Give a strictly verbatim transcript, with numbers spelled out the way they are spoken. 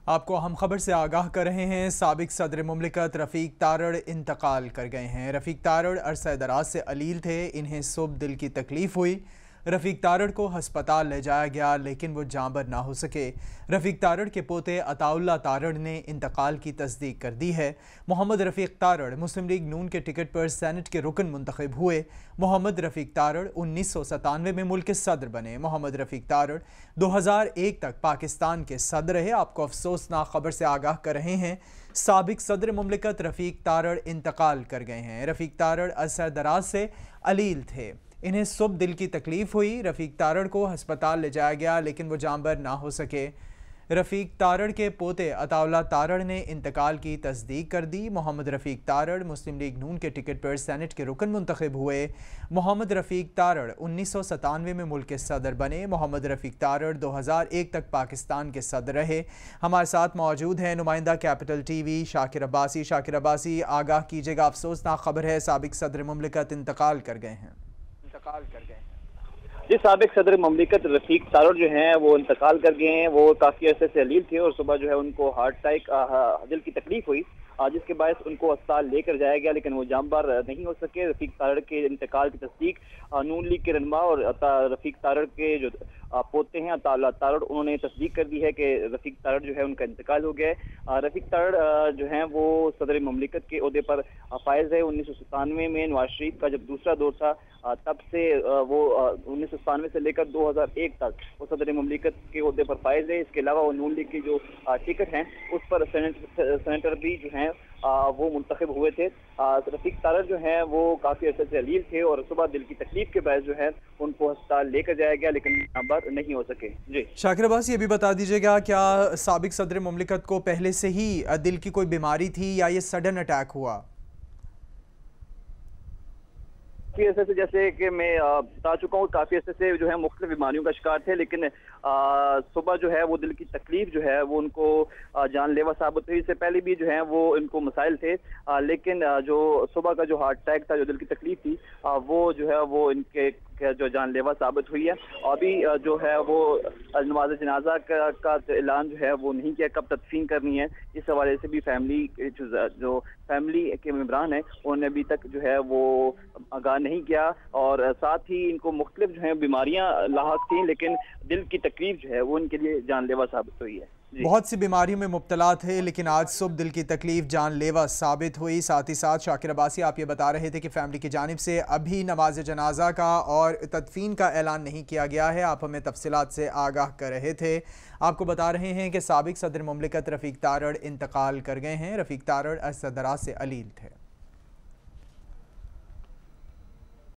आपको हम खबर से आगाह कर रहे हैं। साबिक सदर मुमलिकत रफ़ीक तारड़ इंतकाल कर गए हैं। रफ़ीक तारड़ अरसा दराज से अलील थे। इन्हें सुबह दिल की तकलीफ़ हुई। रफ़ीक तारड़ को हस्पताल ले जाया गया लेकिन वो जाँबर ना हो सके। रफ़ीक तारड़ के पोते अताउल्ला तारड़ ने इंतकाल की तस्दीक कर दी है। मोहम्मद रफ़ीक तारड़ मुस्लिम लीग नून के टिकट पर सेनेट के रुकन मुंतखब हुए। मोहम्मद रफ़ीक तारड़ उन्नीस सौ सतानवे में मुल्क के सदर बने। मोहम्मद रफ़ीक तारड़ दो हज़ार एक तक पाकिस्तान के सदर रहे। आपको अफसोसनाक खबर से आगाह कर रहे हैं। साबिक सदर मुमलिकत रफ़ीक तारड़ इंतकाल कर गए हैं। रफ़ीक तारड़ अरसा दराज से अलील थे। इन्हें सुबह दिल की तकलीफ हुई। रफ़ीक तारड़ को हस्पताल ले जाया गया लेकिन वो जाँबर ना हो सके। रफ़ीक तारड़ के पोते अताउल्ला तारड़ ने इंतकाल की तस्दीक कर दी। मोहम्मद रफ़ीक तारड़ मुस्लिम लीग नून के टिकट पर सेनेट के रुकन मुंतखब हुए। मोहम्मद रफ़ीक तारड़ उन्नीस सौ सतानवे में मुल्क के सदर बने। मोहम्मद रफ़ीक तारड़ दो हज़ार एक तक पाकिस्तान के सदर रहे। हमारे साथ मौजूद हैं नुमाइंदा capital T V Shakir Abbasi. Shakir Abbasi, आगाह कीजिएगा, अफसोसनाक खबर है, साबिक सदर मुमलिकत इंतकाल कर गए हैं। इंतकाल कर गए हैं जी। साबिक सदर मुमलिकत रफ़ीक तारड़ जो हैं वो इंतकाल कर गए हैं। वो काफ़ी अरसे से अलील थे और सुबह जो है उनको हार्ट अटैक, दिल की तकलीफ हुई, जिसके बायस उनको अस्पताल लेकर जाया गया लेकिन वो जामबार नहीं हो सके। रफ़ीक तारड़ के इंतकाल की तस्दीक नून लीग के रहनुमा और रफ़ीक तारड़ के जो पोते हैं अताउल्ला तारड़, उन्होंने तस्दीक कर दी है कि रफ़ीक तारड़ जो है उनका इंतकाल हो गया है। रफ़ीक तारड़ जो हैं वो सदर मुमलिकत के ओहदे पर फायज है। उन्नीस सौ सतानवे में नवाज शरीफ का जब दूसरा दौर था तब से वो उन्नीस सौ सतानवे से लेकर दो हज़ार एक तक वो सदर मुमलिकत के ओहदे पर फायज है। इसके अलावा वो नून लीग की जो टिकट हैं उस पर सेनेटर भी जो हैं वो मुंतखब हुए थे। रफ़ीक तारड़ जो हैं वो काफ़ी अरसे से अलील थे और सुबह दिल की तकलीफ के बायस जो है उनको अस्पताल लेकर जाया गया लेकिन जाँबर नहीं हो सके। जी शाकिर अब्बासी, ये भी बता दीजिएगा, क्या साबिक सदर मुमलिकत को पहले से ही दिल की कोई बीमारी थी या ये सडन अटैक हुआ? काफ़ी अरसे से, जैसे कि मैं बता चुका हूँ, काफ़ी अरसे से जो है मुख्तलिफ बीमारियों का शिकार थे लेकिन सुबह जो है वो दिल की तकलीफ जो है वो उनको जानलेवा साबित हुई। इससे पहले भी जो है वो इनको मसाइल थे आ, लेकिन जो सुबह का जो हार्ट अटैक था, जो दिल की तकलीफ थी, आ, वो जो है वो इनके जो जानलेवा साबित हुई है। अभी जो है वो नमाज जनाजा का, का ऐलान जो है वो नहीं किया, कब तदफीन करनी है, इस हवाले से भी फैमिली जो, जो फैमिली के मेम्बरान हैं उन्होंने अभी तक जो है वो आगाह नहीं किया। और साथ ही इनको मुख्तलिफ जो है बीमारियां लाहक थी लेकिन दिल की तकलीफ जो है वो इनके लिए जानलेवा साबित हुई है। बहुत सी बीमारियों में मुब्तला थे लेकिन आज सुबह दिल की तकलीफ जानलेवा साबित हुई। साथ ही साथ शाकिर अब्बासी, आप ये बता रहे थे कि फैमिली की जानिब से अभी नमाज जनाजा का और तदफीन का ऐलान नहीं किया गया है। आप हमें तफसीलात से आगाह कर रहे थे। आपको बता रहे हैं कि साबिक सदर मुमलिकत रफ़ीक तारड़ इंतकाल कर गए हैं। रफ़ीक तारड़ अरसा दराज से अलील थे।